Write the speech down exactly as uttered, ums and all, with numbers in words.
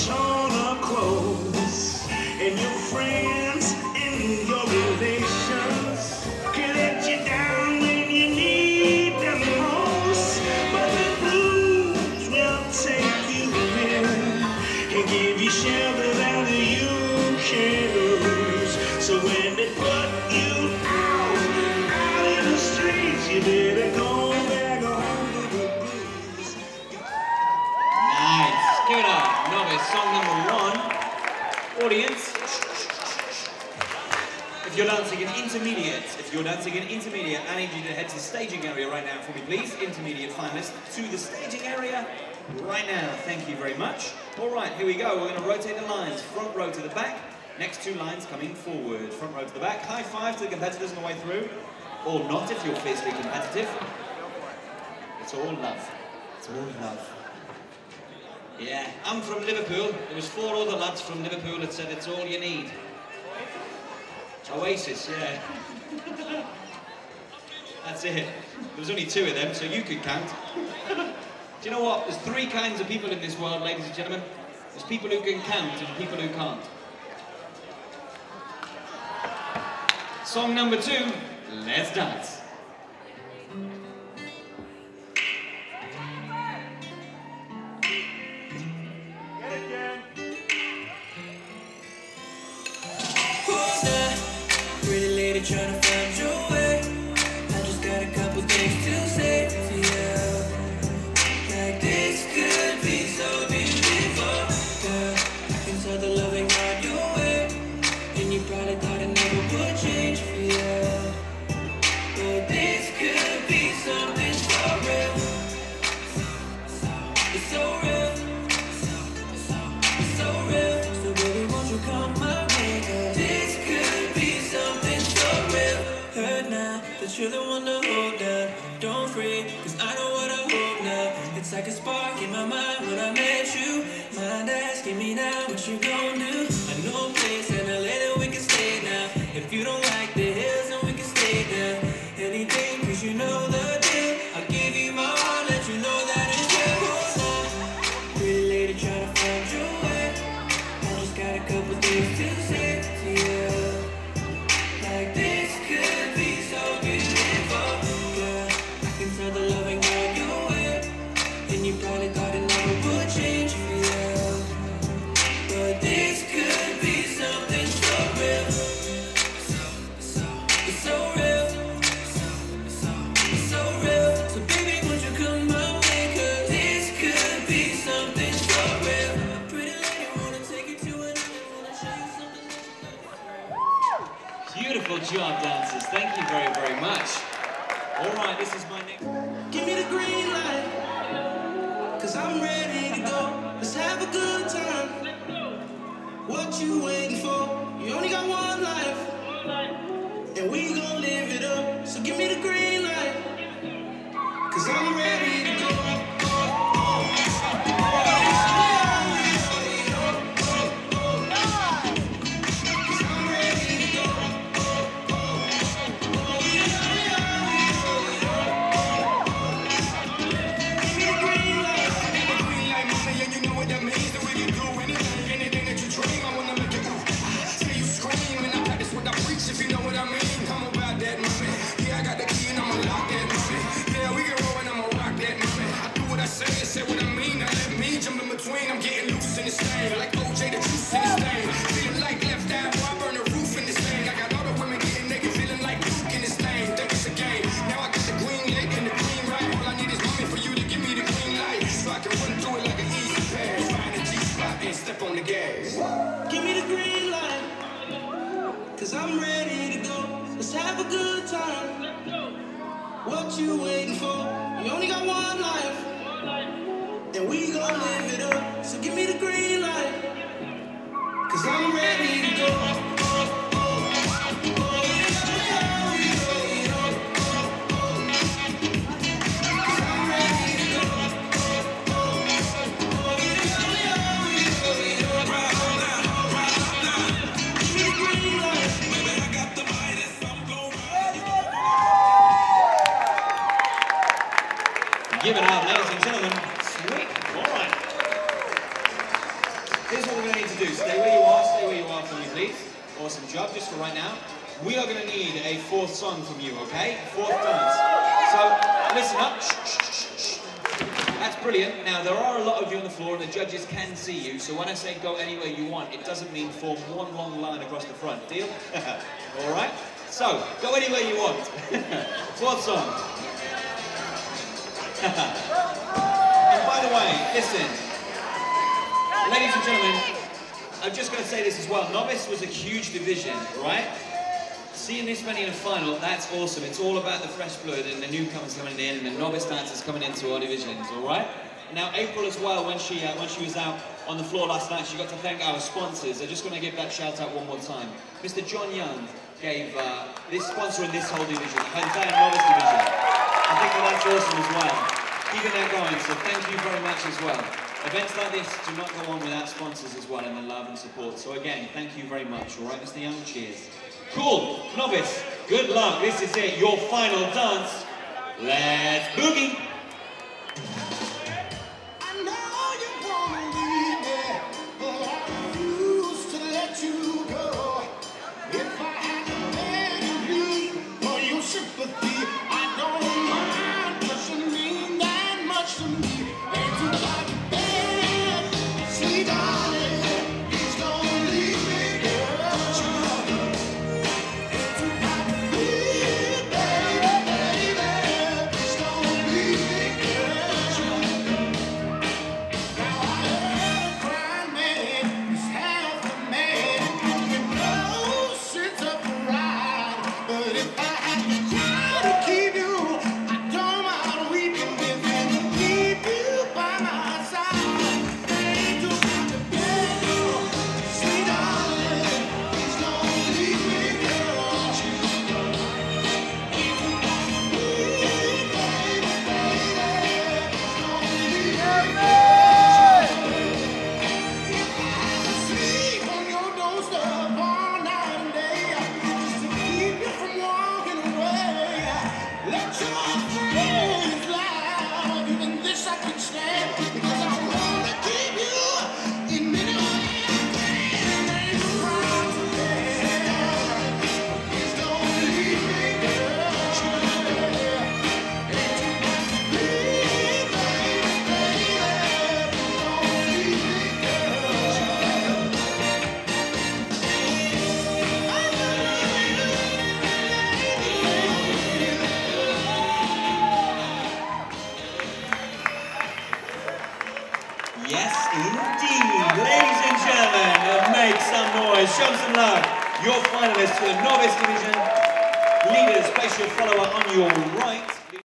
torn up clothes, and your friends and your relations can let you down when you need them most. But the blues will take you in and give you shelter that you can't lose. So when they put you out, out in the streets, you better go back home to the blues. Nice. Give it up. Novice, song number one. Audience, if you're dancing an intermediate, if you're dancing an intermediate, I need you to head to the staging area right now for me, please. Intermediate finalists to the staging area right now. Thank you very much. All right, here we go. We're going to rotate the lines. Front row to the back. Next two lines coming forward. Front row to the back. High five to the competitors on the way through. Or not if you're fiercely competitive. It's all love. It's all love. Yeah, I'm from Liverpool. There was four other lads from Liverpool that said it's all you need. Oasis, yeah. That's it. There was only two of them, so you could count. Do you know what? There's three kinds of people in this world, ladies and gentlemen. There's people who can count and people who can't. Song number two, let's dance. Trying to find your way. I just got a couple things to say to you. Like this could be so beautiful, girl. I can tell the loving on your way, and you probably thought it never would change for you. But this could be something so real. It's so real. It's so real. So baby, won't you come my way, girl? This could be something so real. Heard now that you're the one to hold down. Don't freak, cause I know what I hope now. It's like a spark in my mind when I met you. Mind asking me now what you gon' do. I know a place in L A that we can stay now. If you don't like the hills, then we can stay down. Anything, cause you know the deal. I'll give you my heart, let you know that it's real. Pretty lady trying to find your way. I just got a couple things to say to you. Like this could be so beautiful, girl. I can tell the loving on your way, and you probably thought it never would change for you. But this could be something so real. It's so real. It's so real. So baby, won't you come my way, cause this could be something so real. Pretty lady, wanna take you to another, wanna show you something that you know. Beautiful job, dancers. Thank you very, very much. All right, this is my next... Give me the green light, cause I'm ready to go. Let's have a good time. What you waiting for? You only got one life, and we gon' live it up. So give me the green light, cause I'm ready to go. Say what I mean, now let me jump in between. I'm getting loose in this thing, like O J the juice in this thing. Feeling like left eye, boy, I burn the roof in this thing. I got all the women getting naked, feeling like Luke in this thing. Think it's a game. Now I got the green leg and the green right. All I need is mommy for you to give me the green light, so I can run through it like an easy pass. Find a G spot and step on the gas. Give me the green light, cause I'm ready to go. Let's have a good time. What you waiting for? You only got one life, and we gon' live it up. So give me the green light, cause I'm ready to go. Give it up, ladies and gentlemen. Sweet. All right. job, just for right now. We are going to need a fourth song from you, okay? Fourth dance. So, listen up. Shh, shh, shh, shh. That's brilliant. Now, there are a lot of you on the floor, and the judges can see you, so when I say go anywhere you want, it doesn't mean form one long line across the front. Deal? All right? So, go anywhere you want. Fourth song. And by the way, listen. Ladies and gentlemen, I'm just going to say this as well. Novice was a huge division, right? Seeing this many in a final, that's awesome. It's all about the fresh blood and the newcomers coming in and the novice dancers coming into our divisions, all right? Now, April as well, when she uh, when she was out on the floor last night, she got to thank our sponsors. I'm just going to give that shout out one more time. Mister John Young gave uh, this sponsor in this whole division, her entire novice division. I think that that's awesome as well. Keeping that going, so thank you very much as well. Events like this do not go on without sponsors as well and the love and support. So again, thank you very much, all right, Mister Young? Cheers. Cool. Novice, good luck. This is it, your final dance. Let's boogie. I know you wanna leave me, but I refuse to let you go. If I had to beg and plead for your sympathy, I don't mind, 'cause you mean that much to me. Ain't too hard to bear, sweet darling. Please don't leave me, girl. Ain't too hard to feel, baby, baby. Please don't leave me, girl. Now I heard a crying man is half a man with no sense of pride. But if I had to cry to keep you, I don't mind weeping with you to keep you by my side. Ain't too hard to bear, sweet darling. Please don't leave me, girl. Ain't too hard to feel, baby, baby. Please don't leave me, girl. If I had to sleep on your doorstep all night and day, just to keep you from walking away, let your feelings loud. Even this I can stand, because I wanna keep you in many ways I can. Ain't no wrong to bear. Please don't leave me, girl. Ain't too hard to feel, baby, baby. Please don't leave me, girl. Yes, indeed. Ladies and gentlemen, uh, make some noise, show some love. Your finalists for the novice division. Leaders, place your follower on your right.